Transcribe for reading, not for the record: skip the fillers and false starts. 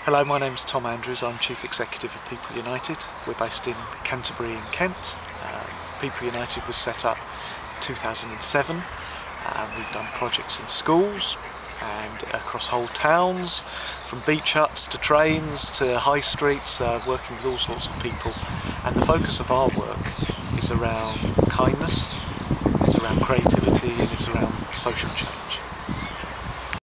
Hello, my name's Tom Andrews. I'm Chief Executive of People United. We're based in Canterbury in Kent. People United was set up in 2007. We've done projects in schools and across whole towns, from beach huts to trains to high streets, working with all sorts of people. And the focus of our work is around kindness, it's around creativity, and it's around social change.